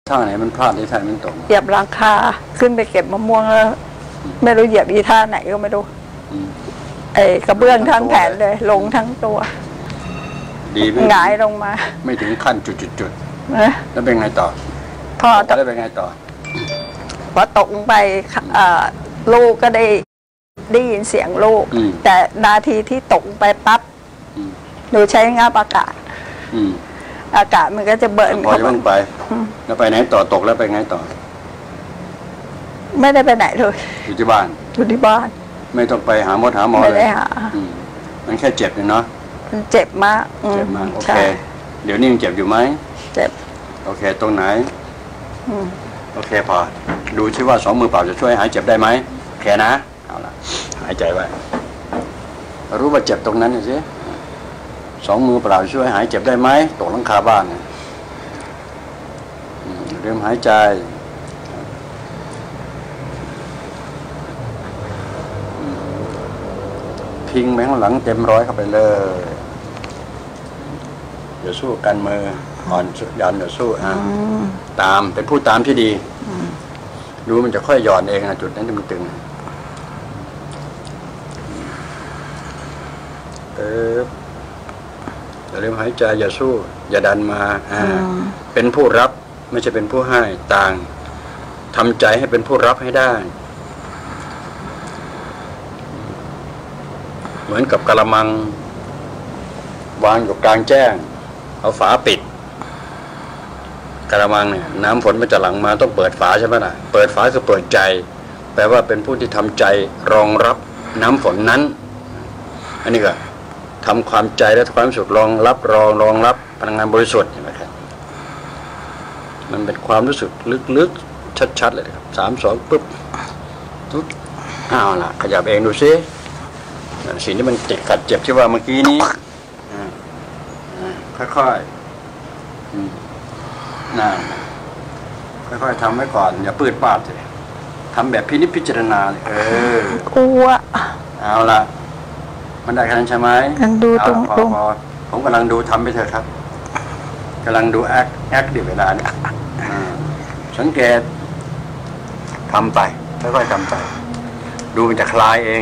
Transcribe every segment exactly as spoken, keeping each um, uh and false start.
ท่าไหนมันพลาดที่ท่ามันตกเหยียบหลังคาขึ้นไปเก็บมะม่วงแล้วไม่รู้เหยียบอีท่าไหนก็ไม่รู้ไอ้กระเบื้องทั้งแผ่นเลยลงทั้งตัวดีไหมหงายลงมาไม่ถึงขั้นจุดๆแล้วเป็นไงต่อพอตกแล้วเป็นไงต่อพอตกลงไปลูกก็ได้ได้ยินเสียงลูกแต่นาทีที่ตกไปปั๊บหนูใช้งับอากาศอากาศมันก็จะเบิร์นพอจะลงไปแล้วไปไหนต่อตกแล้วไปไงต่อไม่ได้ไปไหนเลยอยู่ที่บ้านอยู่ที่บ้านไม่ต้องไปหาหมอหาหมอเลยไม่ได้หามันแค่เจ็บเนาะมันเจ็บมากเจ็บมากโอเคเดี๋ยวนี้ยังเจ็บอยู่ไหมเจ็บโอเคตรงไหนโอเคพอดูชิว่าสองมือเปล่าจะช่วยหายเจ็บได้ไหมโอเคนะเอาละหายใจไว้รู้ว่าเจ็บตรงนั้นสิสองมือเปล่าช่วยหายเจ็บได้ไหมตกหลังคาบ้านเนี่ยเริ่มหายใจพิงแมงหลังเต็มร้อยเข้าไปเลยเดี๋ยวสู้กันมืออ่อนสุดยันเดี๋ยวสู้อ่ะตามเป็นผู้ตามที่ดีดูมันจะค่อยหย่อนเองนะจุดนั้นที่มันตึงเอออย่าลืมหายใจอย่าสู้อย่าดันมาอ่าเป็นผู้รับไม่ใช่เป็นผู้ให้ต่างทำใจให้เป็นผู้รับให้ได้เหมือนกับกะละมังวางอยู่กลางแจ้งเอาฝาปิดกะละมังเนี่ยน้ำฝนมันจะหลั่งมาต้องเปิดฝาใช่ไหมล่ะเปิดฝาคือเปิดใจแปลว่าเป็นผู้ที่ทำใจรองรับน้ำฝนนั้นอันนี้ก็ทำความใจและความสุขรองรับรองรองรับพลังงานบริสุทธิ์นะครับมันเป็นความรู้สึกลึกๆชัดๆเลยครับสามสองปุ๊บทุกอ้าวล่ะขยับเองดูซิสิ่งที่มันติดขัดเจ็บที่ว่าเมื่อกี้นี้ค่อยๆน่าค่อยๆทำไว้ก่อนอย่าปืดปาดเลยทำแบบพินิจพิจารณาเลยเอออ้วเอาล่ะมันได้ขนาดใช่ไหมกันดูตรงตรงผมกำลังดูทำไปเถอะครับกำลังดูแอคแอคดิเวลาเนี่ยสังเกตทำไปค่อยๆทำไปดูมันจะคลายเอง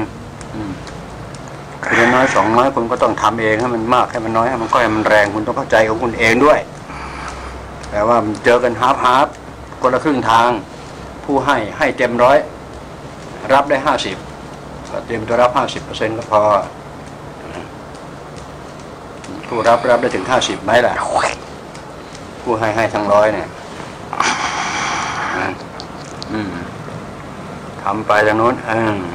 คือน้อยสองน้อยคุณก็ต้องทำเองให้มันมากให้มันน้อยให้มันก็ให้มันแรงคุณต้องเข้าใจของคุณเองด้วยแต่ว่ามันเจอกันฮาร์ฟฮาร์ฟคนละครึ่งทางผู้ให้ให้เต็มร้อยรับได้ห้าสิบก็เตรียมตัวรับห้าสิบเปอร์เซ็นต์ก็พอผู้รับรับได้ถึงห้าสิบไหมล่ะผู้ให้ให้ทั้งร้อยเนี่ยทำไปทางโน้น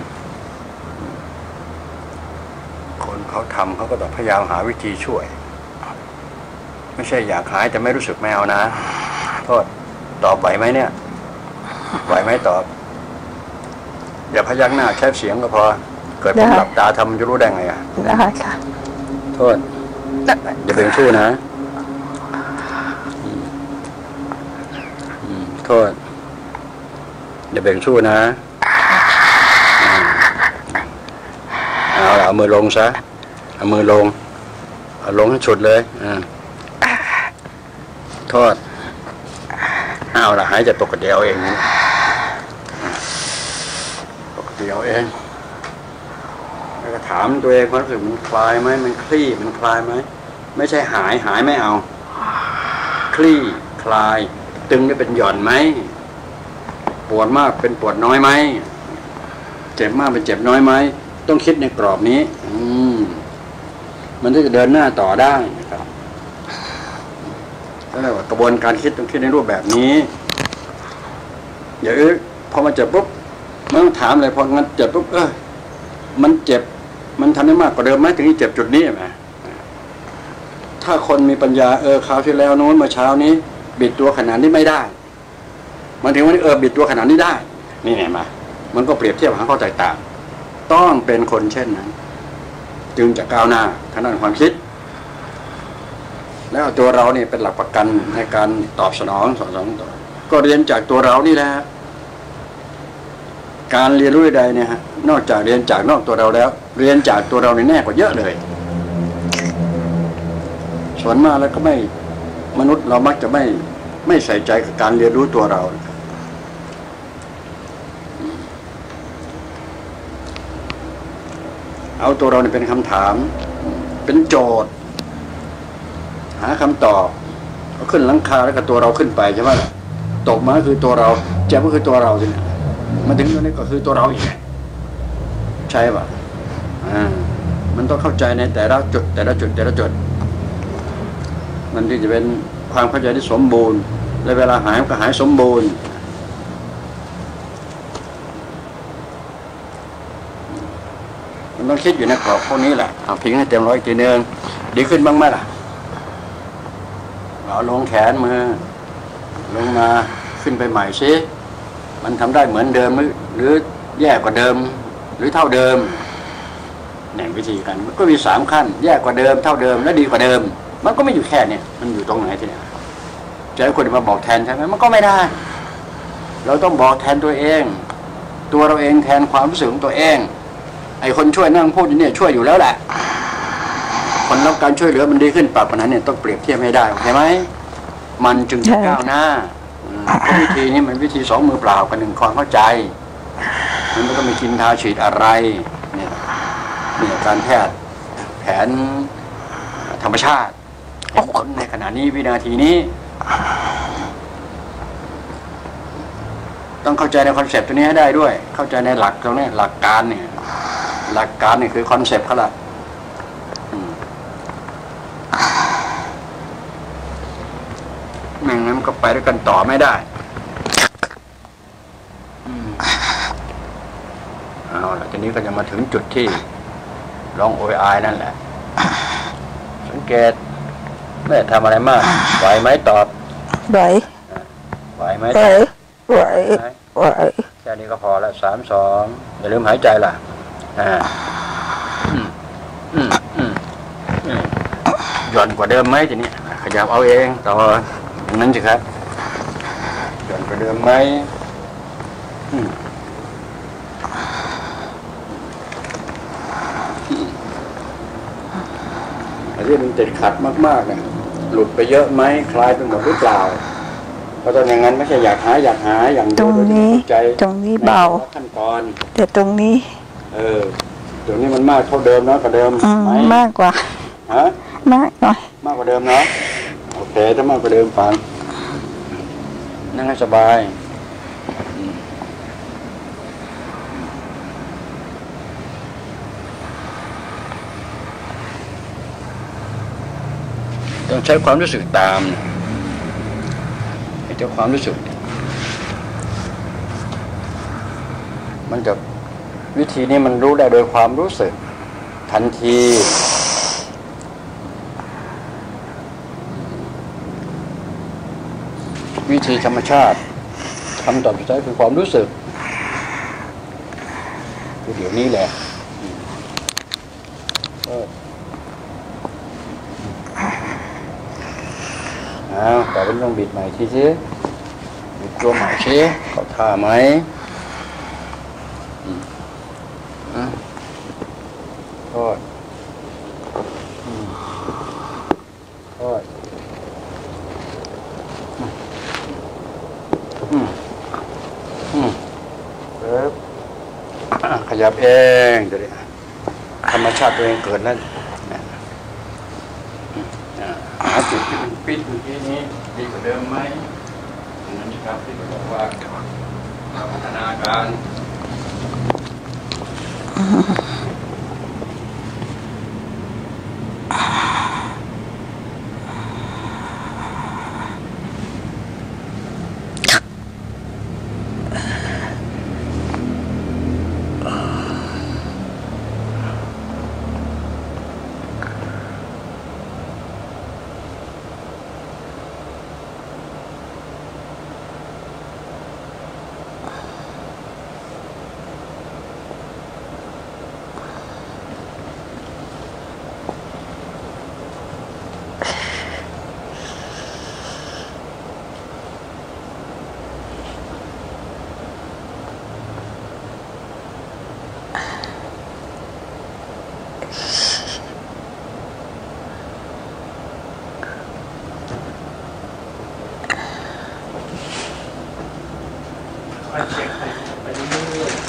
คนเขาทำเขาก็ต้องพยายามหาวิธีช่วยไม่ใช่อยากหายแต่ไม่รู้สึกไม่เอานะโทษตอบไหวไหมเนี่ยไหวไหมตอบอย่าพยักหน้าแค่เสียงก็พอเกิดผมหลับตาทำจะรู้ได้ไงอ่ะได้ค่ะโทษอย่าเบ่งสู้นะโทษอย่าเบ่งสู้นะเอาเอามือลงซะเอามือลงเอาลงให้ฉุดเลยอ่าโทษเอาละหายใจปกติเอาเองปกติเอาเองแล้วก็ถามตัวเองว่ารู้สึกมันคลายไหมมันคลี่มันคลายไหมไม่ใช่หายหายไม่เอาคลี่คลายตึงได้เป็นหย่อนไหมปวดมากเป็นปวดน้อยไหมเจ็บมากเป็นเจ็บน้อยไหมต้องคิดในกรอบนี้อืมมันจะเดินหน้าต่อได้นะครับก็เรียกว่ากระบวนการคิดต้องคิดในรูปแบบนี้อย่าเออพอมาเจ็บปุ๊บไม่ต้องถามเลยพองั้นเจ็บปุ๊บเออมันเจ็บมันทำได้มากกว่าเดิมไหมถึงที่เจ็บจุดนี้ไหมถ้าคนมีปัญญาเออคราวที่แล้วโน้นมาเช้านี้บิดตัวขนาดนี้ไม่ได้มันถึงวันนี้เออบิดตัวขนาดนี้ได้นี่ไงมามันก็เปรียบเทียบหาข้อแตกต่างต้องเป็นคนเช่นนั้นจึงจะก้าวหน้าทางด้านความคิดแล้วตัวเรานี่เป็นหลักประกันในการตอบสนองสอนสอนต่อก็เรียนจากตัวเรานี่แหละการเรียนรู้ใดเนี่ยฮะนอกจากเรียนจากนอกตัวเราแล้วเรียนจากตัวเราในแน่กว่าเยอะเลยส่วนมากแล้วก็ไม่มนุษย์เรามักจะไม่ไม่ใส่ใจกับการเรียนรู้ตัวเราเอาตัวเราเนี่ยเป็นคำถามเป็นโจทย์หาคำตอบเอาขึ้นหลังคาแล้วก็ตัวเราขึ้นไปใช่ไหมตกมาคือตัวเราเจ็บก็คือตัวเราสิเนี่ยมาถึงตรงนี้ก็คือตัวเราอีกใช่ป่ะอ่ามันต้องเข้าใจในแต่ละจุดแต่ละจุดแต่ละจุดมันที่จะเป็นความเข้าใจที่สมบูรณ์และเวลาหายมันก็หายสมบูรณ์มันต้องคิดอยู่ในกรอบพวกนี้แหละเอาพิงให้เต็มร้อยอีกทีนึงดีขึ้นบ้างไหมล่ะเอาลงแขนมือลงมาขึ้นไปใหม่ซิมันทำได้เหมือนเดิมหรือแย่กว่าเดิมหรือเท่าเดิมเนี่ยวิธีการมันก็มีสามขั้นแย่กว่าเดิมเท่าเดิมและดีกว่าเดิมมันก็ไม่อยู่แค่เนี่ยมันอยู่ตรงไหนทีเนี่ยจะให้คนมาบอกแทนใช่ไหมมันก็ไม่ได้เราต้องบอกแทนตัวเองตัวเราเองแทนความรู้สึกของตัวเองไอ้คนช่วยนั่งพูดเนี่ยช่วยอยู่แล้วแหละคนรับการช่วยเหลือมันดีขึ้นปรับปัญหาเนี่ยต้องเปรียบเทียบให้ได้โอเคไหมมันจึงจะก้าวหน้าเพราะวิธีนี้มันวิธีสองมือเปล่ากันหนึ่งความเข้าใจมันไม่ต้องมีกินทาฉีดอะไรเนี่ยเนี่ยการแพทย์แผนธรรมชาติผลในขณะนี้วินาทีนี้ต้องเข้าใจในคอนเซปต์ตัวนี้ให้ได้ด้วยเข้าใจในหลักตรงนี้หลักการเนี่ยหลักการนี่คือคอนเซปต์เขาละไม่งั้นมันก็ไปด้วยกันต่อไม่ได้เอาล่ะทีนี้ก็จะมาถึงจุดที่ร้องโอยอายนั่นแหละสังเกตไม่ทำอะไรมากไหวไหมตอบไหวไหวไหมไหวไหวไหวแค่นี้ก็พอแล้วสามสองอย่าลืมหายใจล่ะอ่าอืมอืมอืมอืมหย่อนกว่าเดิมไหมทีนี้ขยับเอาเองต่อนั้นสิครับหย่อนกว่าเดิมไหมอืมอันนี้มันติดขัดมากๆเนี่ยหลุดไปเยอะไหมคลายไปหมดหรือเปล่าเพราะตอนอย่างนั้นไม่ใช่อยากหาอยากหาอย่างตรงนี้ตรงนี้เบาขั้นตอนแต่ตรงนี้เออตรงนี้มันมากเท่าเดิมนะกว่าเดิมไหมมากกว่าฮะมากหน่อยมากกว่าเดิมนะโอเคถ้ามากกว่าเดิมฟังนั่งให้สบายต้องใช้ความรู้สึกตามไอ้เจ้าความรู้สึกมันจะวิธีนี้มันรู้ได้โดยความรู้สึกทันทีวิธีธรรมชาติคำตอบสุดท้ายคือความรู้สึกคือเดี๋ยวนี้แหละอ้าวต่อไปต้องบิดใหม่ทีสิบิดตัวใหม่สิเขาท่าไหมโทษโทษอืมอืมเอ๊บขยับเองเดี๋ยวธรรมชาติตัวเองเกิดนั่นหาจุดที่มันปิดเมื่อกี้นี้ดีกว่าเดิมไหมนั่นครับที่บอกว่าพัฒนาการอยๆเช็คไปเรื่อย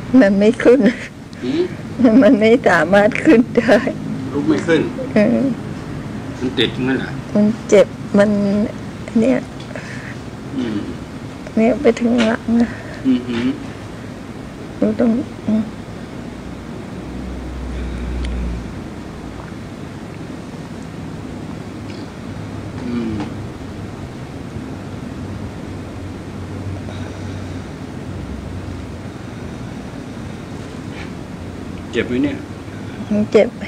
มันไม่ขึ้นหืมมันไม่สามารถขึ้นได้ลุกไม่ขึ้นเออมันติดงั้นเหรอมันเจ็บมันเนี่ยอืมเนี่ยไปถึงหลังนะอืมหืมหนูต้องอืมอืมเจ็บไหมเนี่ยมันเจ็บ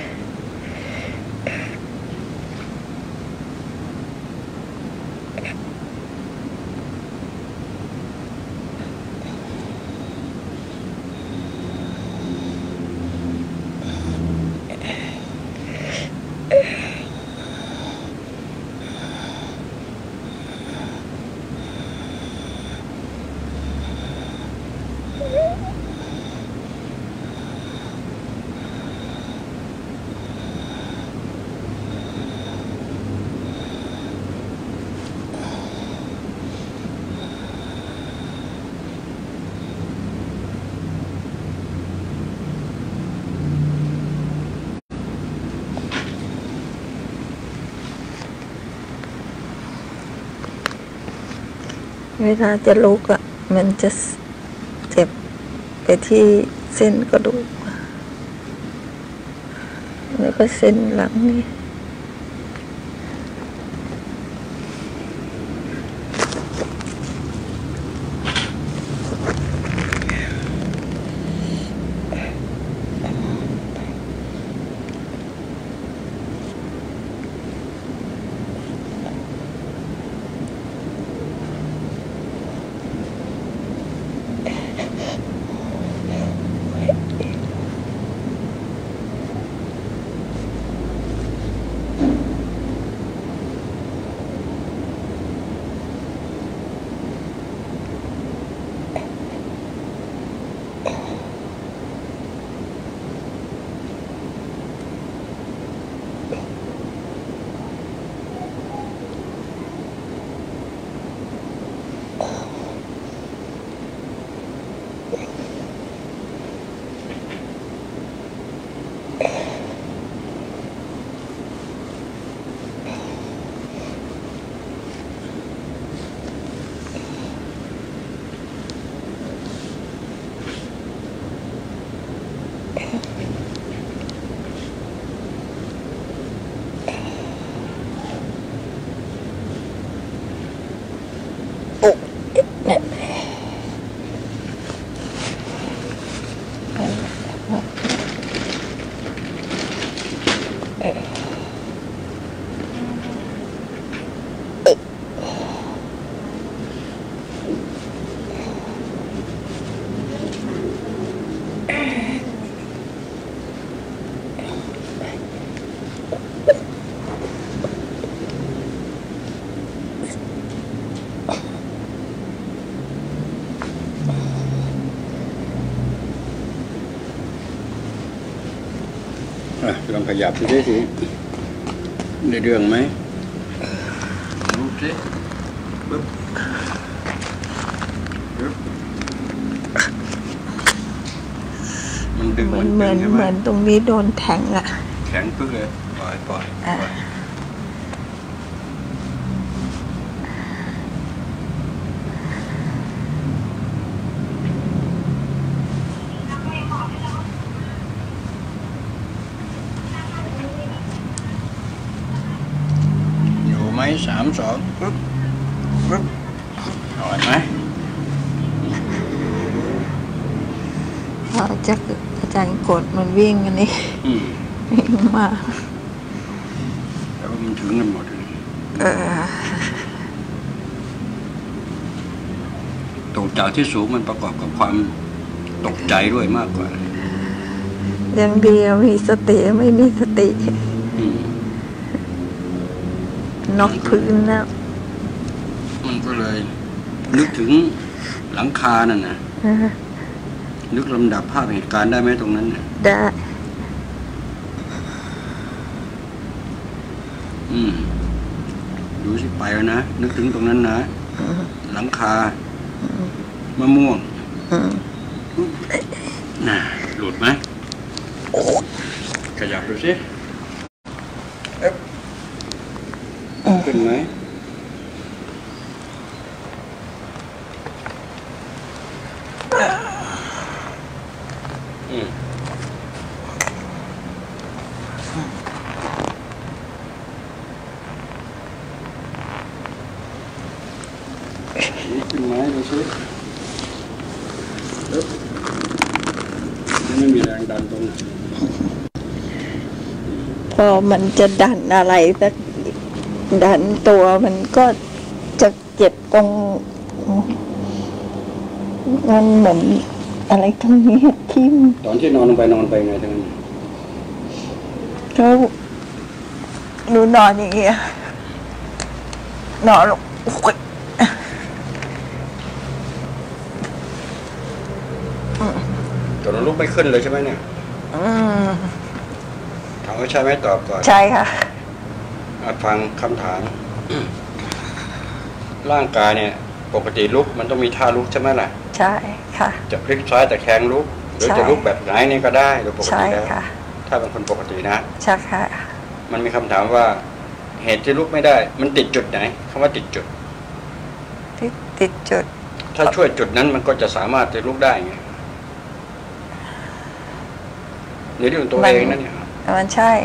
เวลาจะลุกอ่ะมันจะเจ็บไปที่เส้นกระดูกแล้วก็เส้นหลังนี่โอ้เนี่ยอ่ะลองขยับดูดิสิได้เรื่องไหมดูสิปึ๊บปึ๊บมันดึงเหมืมัอนนเหมืดึอง นใช่เหไหมมือนตรงนี้โดนแทงอ่ะแข็งปึ๊กเลยปล่อยปล่อยปล่อย อยู่ไหมสามสองปึ๊บปึ๊บอ่อนไหมพอจะอาจารย์กดมันวิ่งอันนี้อืมวิ่งมาแต่ว่ามันถึงกันหมดเลยเออตกจากที่สูงมันประกอบกับความตกใจด้วยมากกว่ายังดีมีสติไม่มีสติอืมน็อกพื้นแล้วมันก็เลย นึกถึงหลังคานั่นนะเออนึกลำดับภาพเหตุการณ์ได้ไหมตรงนั้นน่ะได้อืมดูสิไปแล้วนะนึกถึงตรงนั้นนะหลังคามะม่วงอืมน่ะหลุดไหมขยับดูสิเอ๊ะขึ้นไหมอืมขึ้นไหมดูสิเอ๊ะไม่มีแรงดันตรงไหนพอมันจะดันอะไรสักดันตัวมันก็จะเจ็บตรงมันเหมือนอะไรตรงนี้ทิ่มตอนที่นอนลงไปนอนไปไงทั้งนั้นเขาหนูนอนอย่างเงี้ยนอนลงตอนนั้นลุกไม่ขึ้นเลยใช่ไหมเนี่ยถามว่าใช่ไหมตอบก่อนใช่ค่ะฟังคำถามร่างกายเนี่ยปกติลุกมันต้องมีท่าลุกใช่ไหมล่ะใช่ค่ะจะพลิกซ้ายแต่แขงลุกหรือจะลุกแบบไหนนี่ก็ได้โดยปกติแล้วถ้าเป็นคนปกตินะใช่ค่ะมันมีคำถามว่าเหตุที่ลุกไม่ได้มันติดจุดไหนคำว่าติดจุดติดติดจุดถ้าช่วยจุดนั้นมันก็จะสามารถจะลุกได้ไงในเรื่องตัวเองนั่นเนี่ยมันใช่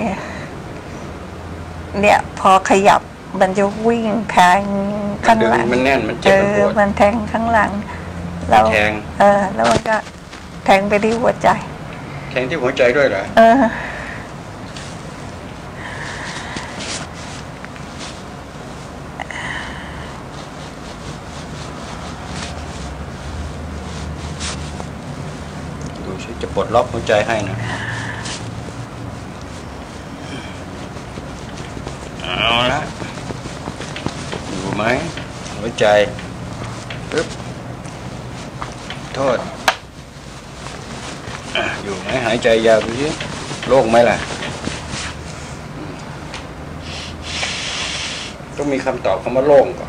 เนี่ยพอขยับมันจะวิ่งแทงข้างหลังมันแน่นมันเจ็บมันปวดมันแทงข้างหลังแล้วแทงเออแล้วมันก็แทงไปที่หัวใจแทงที่หัวใจด้วยเหรอเออดูสิจะปลดล็อกหัวใจให้นะเอาละอยู่ไหมหัวใจปึ๊บโทษอยู่ไหมหายใจยาวดูสิโล่งไหมล่ะต้องมีคำตอบคำว่าโล่งก่อน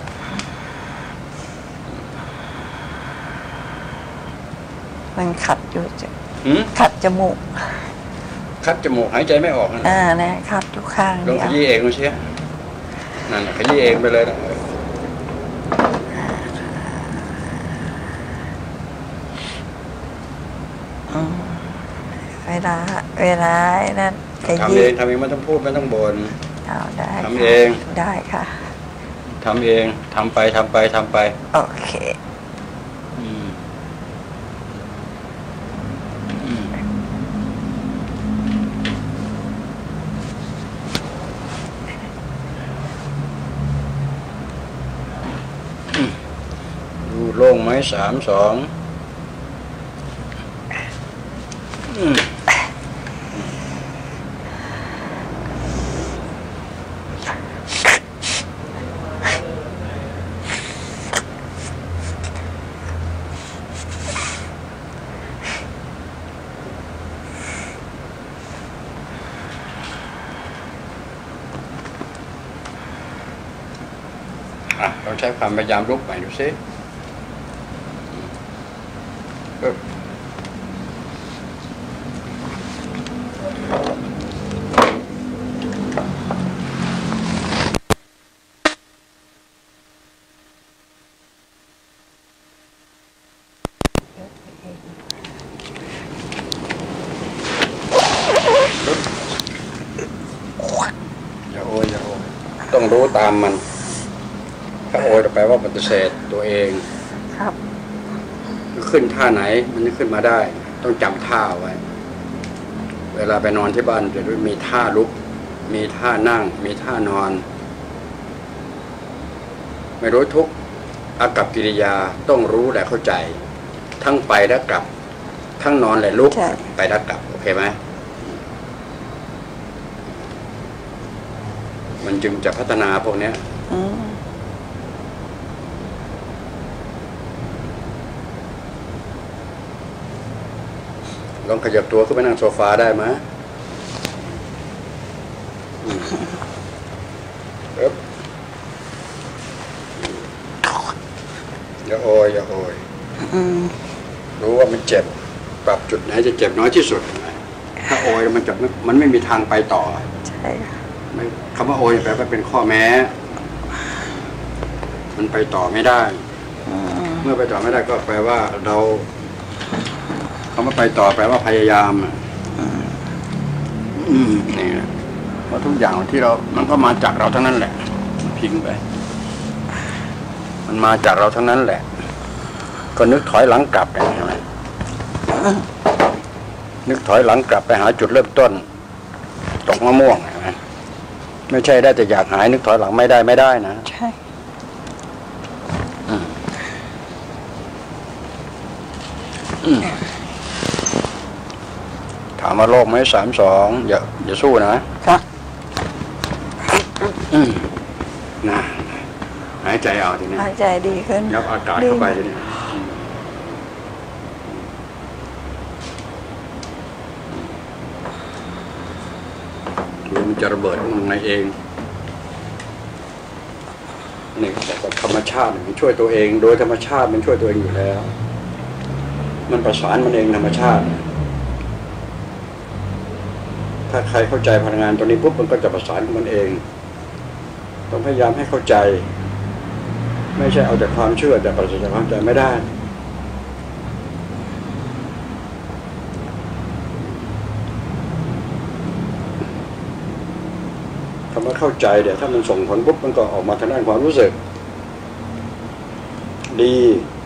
มันขัดอยู่จ้ะขัดจมูกคัดจมูกหายใจไม่ออกนะอ่าเนี่ยครับทุกข้างลองขยี้เองดูสินั่นขยี้เองไปเลยนะเวลาเวลานั่นทำเองทำเองไม่ต้องพูดไม่ต้องบ่นเอาได้ทำเองได้ค่ะทำเองทำไปทำไปทำไปโอเคดูโล่งไหมสามสองเราใช้ความพยายามลุกใหม่ดูซิอย่าโอยอย่าโอยต้องรู้ตามมันถ้าโอยแปลว่าปฏิเสธตัวเองครับขึ้นท่าไหนมันจะขึ้นมาได้ต้องจำท่าไว้เวลาไปนอนที่บ้านจะมีท่าลุกมีท่านั่งมีท่านอนไม่รู้ทุกอากัปกิริยาต้องรู้และเข้าใจทั้งไปและกลับทั้งนอนและลุกไปและกลับโอเคไหมมันจึงจะพัฒนาพวกนี้ลองขยับตัวขึ้นไปนั่งโซฟาได้ไหมปึ๊บอย่าโอยอย่าโอยรู้ว่ามันเจ็บปรับจุดไหนจะเจ็บน้อยที่สุดถ้าโอยมันจะมันไม่มีทางไปต่อใช่ไม่คำว่าโอยแปลว่าเป็นข้อแม้มันไปต่อไม่ได้เมื่อไปต่อไม่ได้ก็แปลว่าเราคำว่าไปต่อแปลว่าพยายามอืมนี่แหละเพราะทุกอย่างที่เรามันก็มาจากเราทั้งนั้นแหละพิงไปมันมาจากเราทั้งนั้นแหละก็นึกถอยหลังกลับไปใช่ไหมนึกถอยหลังกลับไปหาจุดเริ่มต้นตกมะม่วงใช่ไหมไม่ใช่ได้แต่อยากหายนึกถอยหลังไม่ได้ไม่ได้นะใช่ถามว่าโลกไหมสามสองอย่าอย่าสู้นะครับนะหายใจเอาทีนี้หายใจดีขึ้นยับอากาศเข้าไปทีนี้มันจะระเบิดมันในเองนี่แต่ธรรมชาติมันช่วยตัวเองโดยธรรมชาติมันช่วยตัวเองอยู่แล้วมันประสานมันเองธรรมชาติถ้าใครเข้าใจพลังงานตัวนี้ปุ๊บมันก็จะประสานมันเองต้องพยายามให้เข้าใจไม่ใช่เอาแต่ความเชื่อแต่ปราศจากความใจไม่ได้คำว่าเข้าใจเดี๋ยวถ้ามันส่งผลปุ๊บมันก็ออกมาทางด้านความรู้สึกดี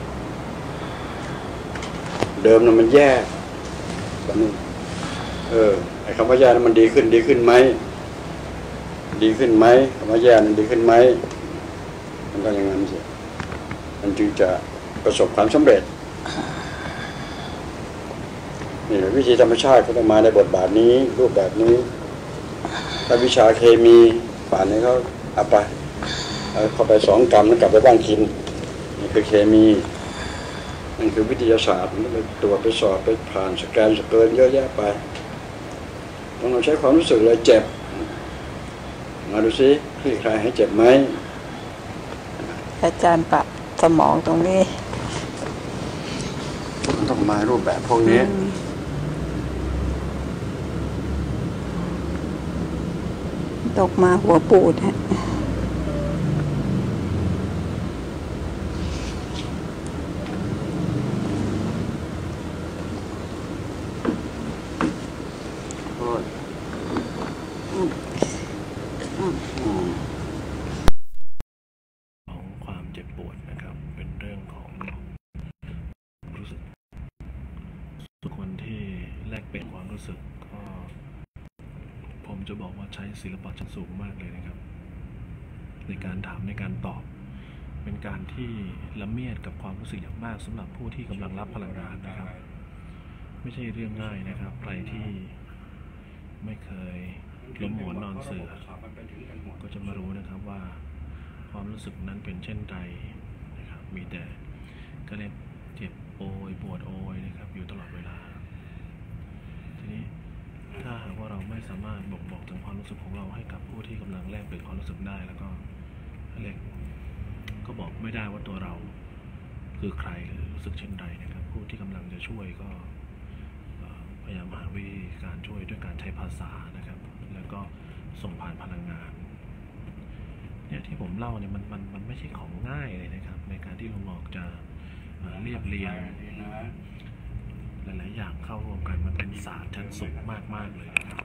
เดิมน่ะมันแย่แบบนี้เออไอ้คำว่าแย่นั้นมันดีขึ้นดีขึ้นไหมดีขึ้นไหมคำว่าแย่นั้นดีขึ้นไหมมันก็อย่างนั้นสิมันจึงจะประสบความสำเร็จนี่แหละวิธีธรรมชาติก็ต้องมาในบทบาทนี้รูปแบบนี้ถ้าวิชาเคมีป่านนี้เขาเอาไปเอาเข้าไปสองกรัมแล้วกลับไปบ้านกินนี่คือเคมีนั่นคือวิทยาศาสตร์มันไปตรวจไปสอบไปผ่านสแกนสเกินเยอะแยะไปต้องเราใช้ความรู้สึกเลยเจ็บมาดูซิคลี่คลายให้เจ็บไหมอาจารย์ปรับสมองตรงนี้มันต้องมารูปแบบพวกนี้ตกมาหัวปูดฮะจะบอกว่าใช้ศิลปะชั้นสูงมากเลยนะครับในการถามในการตอบเป็นการที่ละเมียดกับความรู้สึกอย่างมากสำหรับผู้ที่กำลังรับพลังงานนะครับไม่ใช่เรื่องง่ายนะครับใครที่ไม่เคยล้มหมอนนอนเสือก็จะมารู้นะครับว่าความรู้สึกนั้นเป็นเช่นใดนะครับมีแต่ก็เลยเจ็บโอยปวดโอยนะครับอยู่ตลอดเวลาทีนี้ถ้าหากว่าเราไม่สามารถบอกบอกถึงความรู้สึกของเราให้กับผู้ที่กำลังแลกเปลี่ยนความรู้สึกได้แล้วก็เล็กก็บอกไม่ได้ว่าตัวเราคือใครหรือรู้สึกเช่นใดนะครับผู้ที่กำลังจะช่วยก็พยายามหาวิธีการช่วยด้วยการใช้ภาษานะครับแล้วก็ส่งผ่านพลังงานเนี่ยที่ผมเล่าเนี่ยมันมันมันไม่ใช่ของง่ายเลยนะครับในการที่ลุงหมอกจะเรียบเรียงหลายๆอย่างเข้ารวมกันมันเป็นศาสตร์ชั้นสูงมากๆเลยนะครับ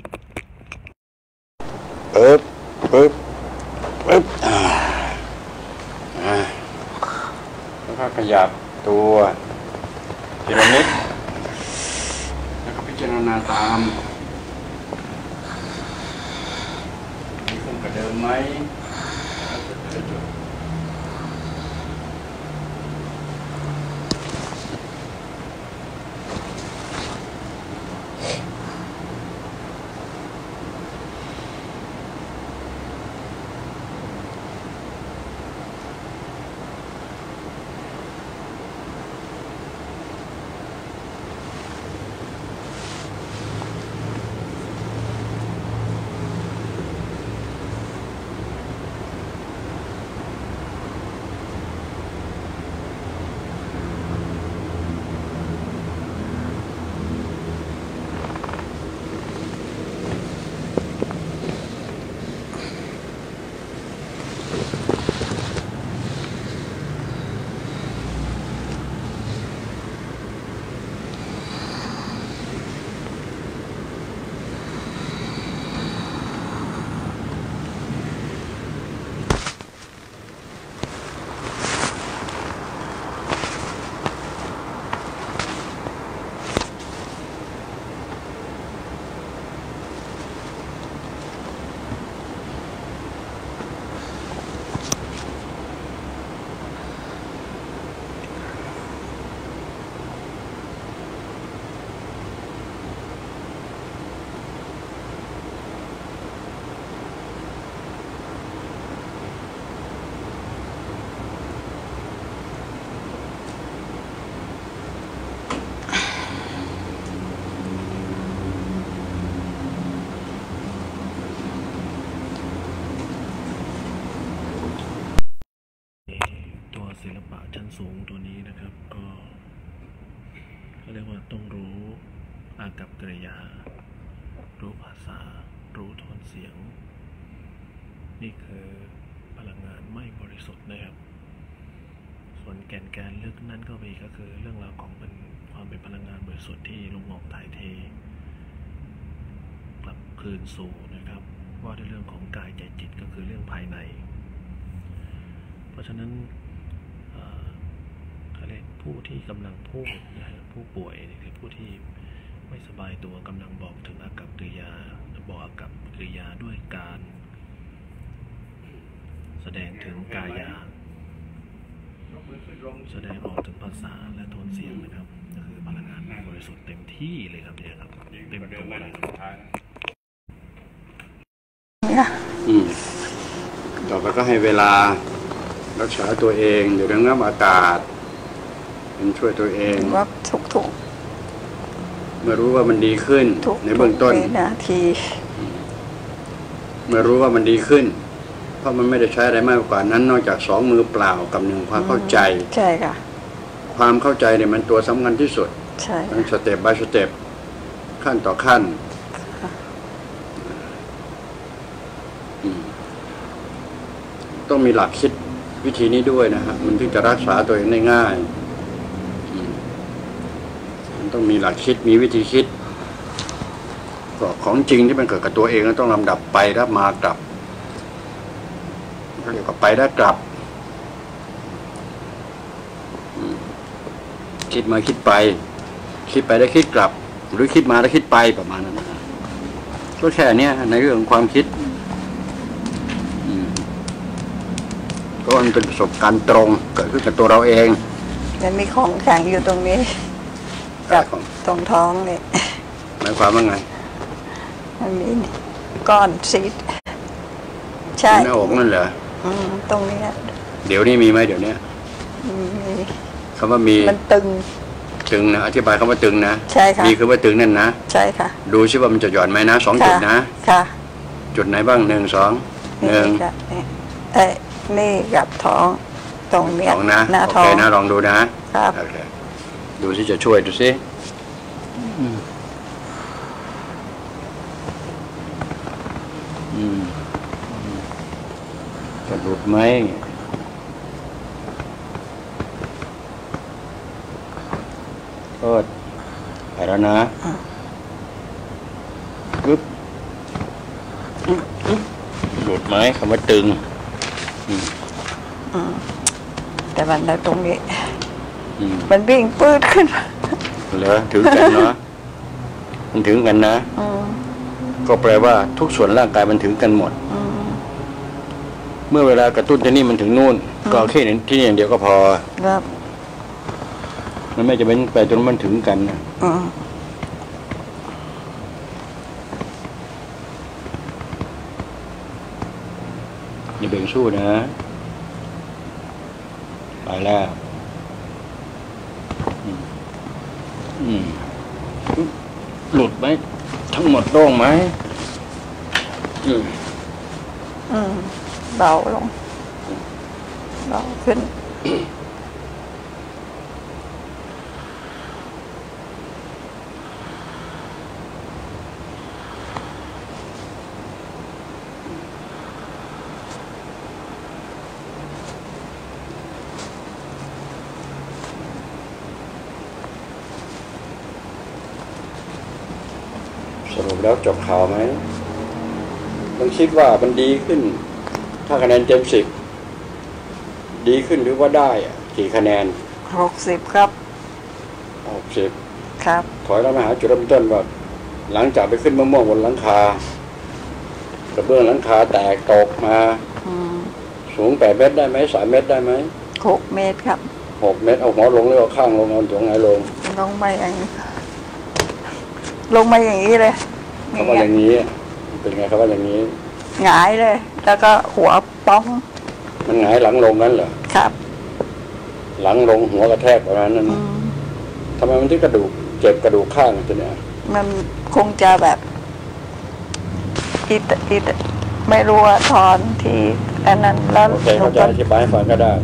ปึ๊บปึ๊บปึ๊บอ่าแล้วก็ขยับตัวทีละนิดแล้วก็พิจารณาตามมีขึ้นกว่าเดิมไหมสูงตัวนี้นะครับ ก็เขาเรียกว่าต้องรู้อากัปกิริยารู้ภาษารู้โทนเสียงนี่คือพลังงานไม่บริสุทธิ์นะครับส่วนแก่นแกนลึกนั่นก็มีก็คือเรื่องราวของเป็นความเป็นพลังงานบริสุทธิ์ที่ลงออกถ่ายเทกลับคืนสู่นะครับว่าในเรื่องของกายใจจิตก็คือเรื่องภายในเพราะฉะนั้นเขาเรียกผู้ที่กำลังพูดนะฮะผู้ป่วยนี่คือผู้ที่ไม่สบายตัวกำลังบอกถึงอากัปกิริยาบอกอากัปกิริยาด้วยการแสดงถึงกายาแสดงออกถึงภาษาและโทนเสียงนะครับก็คือพลังงานบริสุทธิ์เต็มที่เลยครับเนี่ยครับเต็มตัวเลยอืมต่อไปก็ให้เวลารักษาตัวเองเดี๋ยวระงับอากาศเป็นช่วยตัวเองว่าทุกทุกเมื่อรู้ว่ามันดีขึ้นในเบื้องต้นนาทีเมื่อรู้ว่ามันดีขึ้นเพราะมันไม่ได้ใช้อะไรมากกว่านั้นนอกจากสองมือเปล่ากับหนึ่งความเข้าใจใช่ค่ะความเข้าใจเนี่ยมันตัวสำคัญที่สุดใช่มันสเต็ป by สเต็ปขั้นต่อขั้นต้องมีหลักคิดวิธีนี้ด้วยนะฮะมันถึงจะรักษาตัวเองได้ง่ายมันต้องมีหลักคิดมีวิธีคิดก็ของจริงที่มันเกิดกับตัวเองก็ต้องลำดับไปแล้วมากลับเรียกว่าไปได้กลับคิดมาคิดไปคิดไปได้คิดกลับหรือคิดมาแล้วคิดไปประมาณนั้นก็แค่นี้ในเรื่องของความคิดก็มันเป็นประสบการณ์ตรงเกิดขึ้นกับตัวเราเองมันมีของแข็งอยู่ตรงนี้กับตรงท้องนี่หมายความว่าไงมันมีก้อนซีดใช่หน้าอกนั่นเหรอตรงนี้เดี๋ยวนี้มีไหมเดี๋ยวนี้มีคำว่ามีมันตึงตึงนะอธิบายคำว่าตึงนะใช่ค่ะมีคือว่าตึงนั่นนะใช่ค่ะดูซิว่ามันจะหย่อนไหมนะสองจุดนะค่ะจุดไหนบ้างหนึ่งสองหนึ่งเอ้นี่กับท้องตรงเนี้ยนะหน้าท้องโอเคนะลองดูนะครับโอเคดูซิจะช่วยดูซิจะหลุดไหมก็ไปแล้วนะปึ๊บหลุดไหมคำว่าตึงแต่มันแล้วตรงนี้มันวิ่งปื้ดขึ้นเหรอถึงกันเนาะมันถึงกันนะก็แปลว่าทุกส่วนร่างกายมันถึงกันหมดเมื่อเวลากระตุ้นที่นี่มันถึงนู่นก็แค่นี้ที่นี่อย่างเดียวก็พอมันไม่จะเป็นไปจนมันถึงกันนะอย่าเบ่งสู้นะไปแล้วหลุดไหมทั้งหมดโล่งไหมอืมอืมเบาลงเบาขึ้นสรุปแล้วจบข่าวไหมต้องคิดว่ามันดีขึ้นถ้าคะแนนเต็มสิบดีขึ้นหรือว่าได้อะกี่คะแนนหกสิบครับหกสิบครับถอยแล้วมาหาจุดเริ่มต้นว่าหลังจากไปขึ้นมะม่วงบนหลังคากระเบื้องหลังคาแตกตกมาสูงแปดเมตรได้ไหมสามเมตรได้ไหมหกเมตรครับหกเมตรเอาหัวลงหรือเอาข้างลงเอาตัวไหนลงลงไปอย่างนี้ลงมาอย่างนี้เลยเขาว่าอย่างนี้เป็นไงเขาว่าอย่างนี้หงายเลยแล้วก็หัวป้องมันหงายหลังลงนั้นเหรอครับหลังลงหัวกระแทกประมาณนั้นทำไมมันถึงกระดูกเจ็บกระดูกข้างตัวเนี้ยมันคงจะแบบอีตอีตไม่รู้ว่าทอนที่อันนั้นแล้วโอเคเขาจะอธิบายให้ฟังก็ได้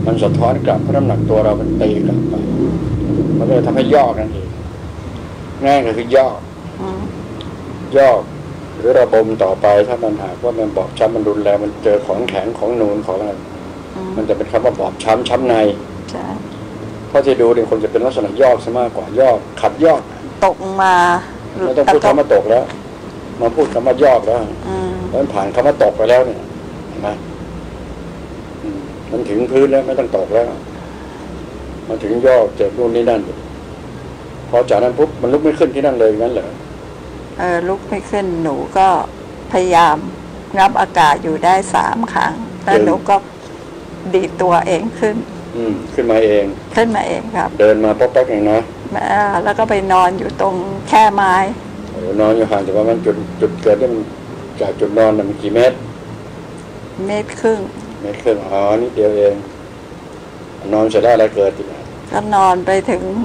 มันสะท้อนกลับเพราะน้ำหนักตัวเรามันตีกลับไปมันก็เลยทำให้ย่อกันเองง่ายก็คือย่อย่อหรือระบมต่อไปถ้ามันหากว่ามันบอบช้ำมันรุนแรงมันเจอของแข็งของนูนของอะไรมันจะเป็นคำว่าบอบช้ำช้ำในเพราะที่ดูเนี่ยคนจะเป็นลักษณะยอกซะมากกว่ายอกขัดยอกตกมาไม่ต้องพูดคำว่าตกแล้วมาพูดคำว่ายอกแล้วแล้วผ่านคำว่าตกไปแล้วเนี่ยนะมันถึงพื้นแล้วไม่ต้องตกแล้วมาถึงยอกเจ็บนู่นนี่นั่นพอจากนั้นปุ๊บมันลุกไม่ขึ้นที่นั่นเลยงั้นเหรอเออลุกไม่ขึ้นหนูก็พยายามงับอากาศอยู่ได้สามครั้งแล้วหนูก็ดีดตัวเองขึ้นอืมขึ้นมาเองขึ้นมาเองครับเดินมาป๊อกแป๊กเองนะแล้วก็ไปนอนอยู่ตรงแค่ไม้นอนอยู่ห่างจากว่ามันจุดจุดเกิดได้มันจากจุดนอนมันกี่เมตรเมตรครึ่งเมตรครึ่งอ๋อนิดเดียวเองนอนเสร็จได้อะไรเกิดที่ไหนก็นอนไปถึง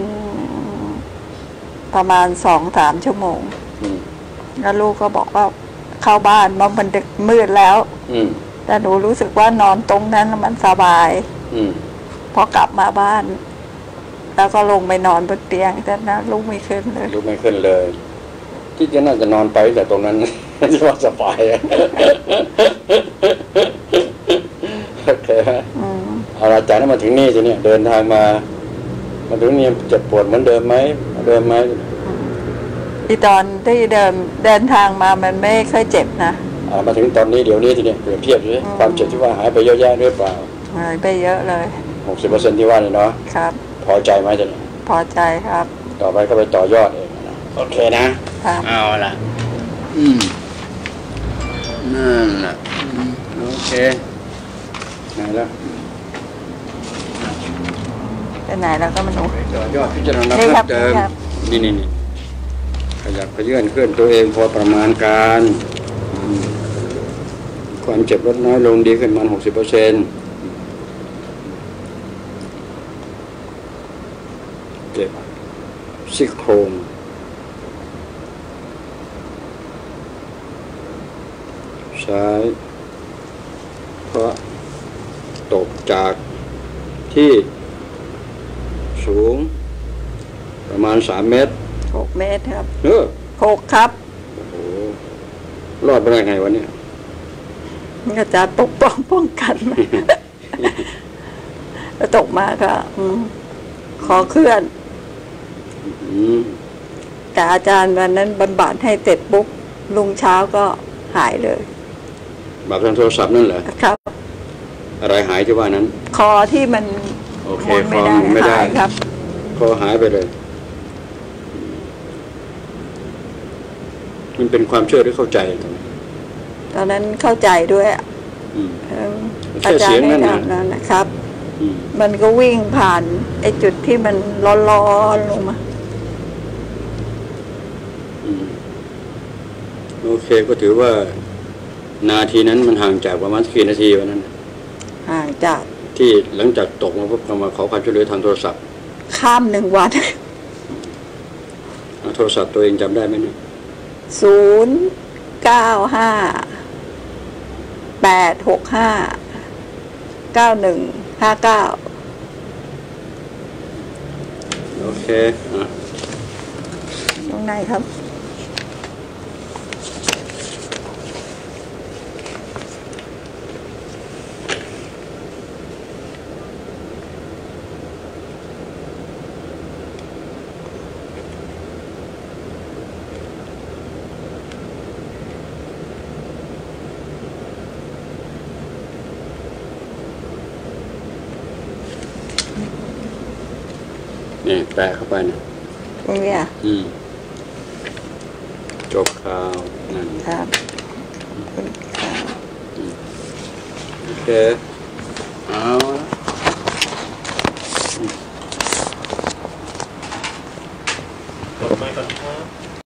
ประมาณสองสามชั่วโมงแล้วลูกก็บอกว่าเข้าบ้านเพราะมันดึกมืดแล้วแต่หนูรู้สึกว่านอนตรงนั้นมันสบายพอกลับมาบ้านแล้วก็ลงไปนอนบนเตียงแต่นะลูกไม่ขึ้นเลยลูกไม่ขึ้นเลยที่จะน่าจะนอนไปแต่ตรงนั้นที่ว่าสบายโอเคเอาละจากนั้นมาถึงนี่ทีนี้เดินทางมามาถึงนี่เจ็บปวดเหมือนเดิมไหมเดิมไหมอีตอนที่เดิมเดินทางมามันไม่ค่อยเจ็บนะมาถึงตอนนี้เดี๋ยวนี้ทีนี้เปรียบเทียบด้วยความเจ็บที่ว่าหายไปเยอะแยะหรือเปล่าหายไปเยอะเลยหกสิบเปอร์เซ็นต์ที่ว่านี่เนาะครับพอใจไหมจ๊ะเนี่ยพอใจครับต่อไปก็ไปต่อยอดเองนะโอเคนะครับเอาละอืมนั่นแหละโอเคไหนแล้วไปไหนแล้วก็มาดูต่อยอดพิจารณาเพิ่มเติมนี่นี่นี่ขยับขยื่นเคลื่อนตัวเองพอประมาณการความเจ็บลดน้อยลงดีขึ้นมาหกสิบเปอร์เซ็นต์เจ็บซี่โครงซ้ายเพราะตกจากที่สูงประมาณสามเมตรหกเมตรครับเออหกครับโอ้โหรอดไปได้ไงวะเนี่ยอาจารย์ปกป้องป้องกันแล้วตกมาก็ขอเคลื่อนแต่อาจารย์วันนั้นบำบัดให้เสร็จปุ๊บลุงเช้าก็หายเลยแบบทางโทรศัพท์นั่นเหรอครับอะไรหายที่ว่านั้นคอที่มันโอเคคอไม่ได้ครับคอหายไปเลยมันเป็นความเชื่อหรือเข้าใจตอนนั้นเข้าใจด้วยอาจารย์แนะนำนั้นนะครับมันก็วิ่งผ่านไอ้จุดที่มันร้อนๆลงมาโอเคก็ถือว่านาทีนั้นมันห่างจากประมาณกี่นาทีวันนั้นห่างจากที่หลังจากตกมาปุ๊บก็มาขอความช่วยเหลือทางโทรศัพท์ข้ามหนึ่งวันโทรศัพท์ตัวเองจำได้ไหมเนี่ยศูนย์เก้าห้าแปดหกห้าเก้าหนึ่งห้าเก้าโอเคอ่ะตรงไหนครับนี่แปะเข้าไปนะตรงนี้อ่ะอืมจบข่าวนั่นครับโอเคเอาต่อไปก่อนครับ